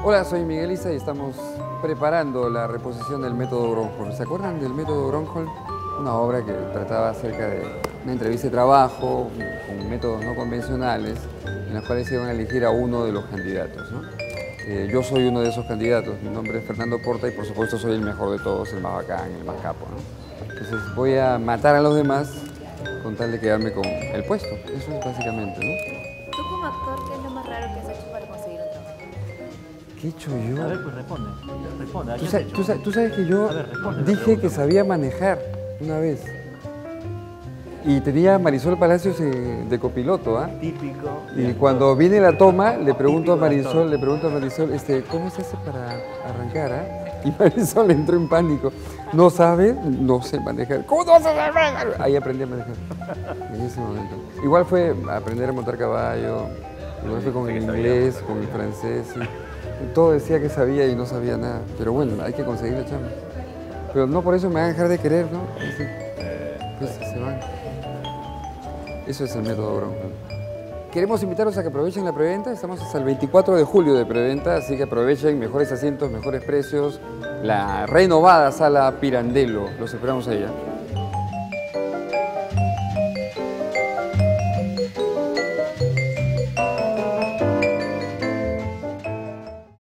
Hola, soy Miguel Isa y estamos preparando la reposición del método Gronholm. ¿Se acuerdan del método Gronholm? Una obra que trataba acerca de una entrevista de trabajo con métodos no convencionales en los cuales iban a elegir a uno de los candidatos, ¿no? Yo soy uno de esos candidatos, mi nombre es Fernando Porta y por supuesto soy el mejor de todos, el más bacán, el más capo, ¿no? Entonces voy a matar a los demás con tal de quedarme con el puesto, eso es básicamente, ¿no? Tú como actor, ¿qué es lo más raro que has hecho para conseguir un trabajo? ¿Qué he hecho yo? A ver, pues responde. Responde. Tú sabes que yo A ver, responde la dije pregunta. que sabía manejar una vez. Y tenía a Marisol Palacios de copiloto, ¿ah? Típico. Y cuando viene la toma, le pregunto a Típico de Marisol, ¿cómo se hace para arrancar, ah? Y Marisol entró en pánico. ¿No sabe? No sé manejar. ¿Cómo no vas a saber manejar? Ahí aprendí a manejar. En ese momento. Igual fue aprender a montar caballo, igual fue con el inglés, con el francés. Y todo decía que sabía y no sabía nada. Pero bueno, hay que conseguir la chamba. Pero no por eso me van a dejar de querer, ¿no? Así, pues se van. Eso es el método Gronholm. Queremos invitarlos a que aprovechen la preventa. Estamos hasta el 24 de julio de preventa, así que aprovechen mejores asientos, mejores precios. La renovada sala Pirandello. Los esperamos allá.